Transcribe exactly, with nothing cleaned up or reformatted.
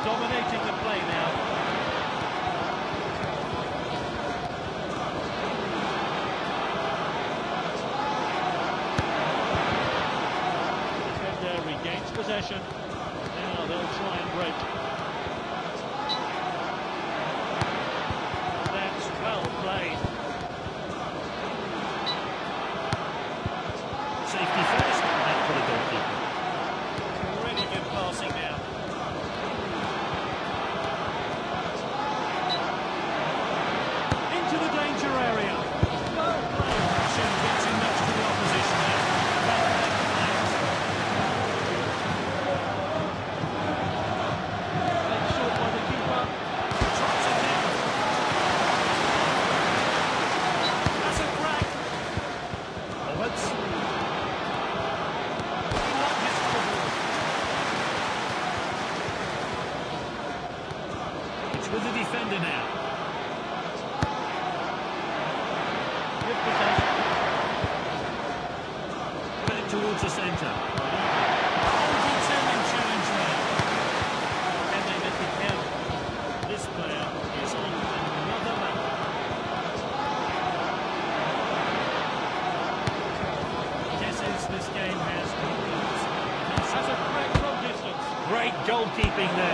Dominating the play now. Defender regains possession. Now they'll try and break. That's well played. Safety first, and for the goalkeeper. Really good passing now. Into the danger area. Well played. Shouldn't get too much to the opposition there. Well played. Played short by the keeper. Drops it down. That's a crack. Roberts. It's with the defender now. Good possession. Back towards the centre. Determined challenge there. Can they make it count? This player is on another level. Guesses this game has no rules. Has a crack from distance. Great goalkeeping there.